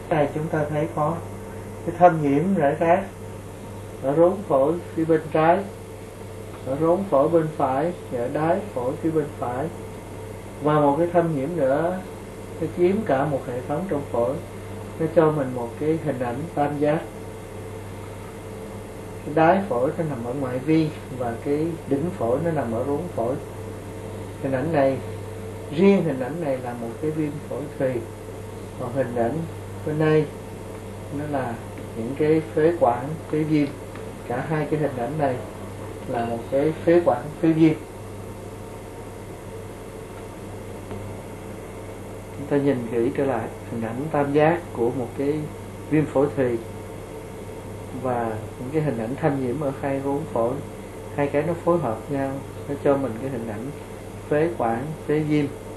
Đây chúng ta thấy có cái thâm nhiễm rải rác ở rốn phổi phía bên trái, ở rốn phổi bên phải và ở đáy phổi phía bên phải, và một cái thâm nhiễm nữa nó chiếm cả một hệ thống trong phổi. Nó cho mình một cái hình ảnh tam giác. Cái đáy phổi nó nằm ở ngoại vi và cái đỉnh phổi nó nằm ở rốn phổi. Hình ảnh này, riêng hình ảnh này là một cái viêm phổi thùy, còn hình ảnh bên đây nó là những cái phế quản phế viêm. Cả hai cái hình ảnh này là một cái phế quản phế viêm. Chúng ta nhìn kỹ trở lại hình ảnh tam giác của một cái viêm phổi thùy và những cái hình ảnh thâm nhiễm ở hai rốn phổi. Hai cái nó phối hợp nhau, nó cho mình cái hình ảnh phế quản phế viêm.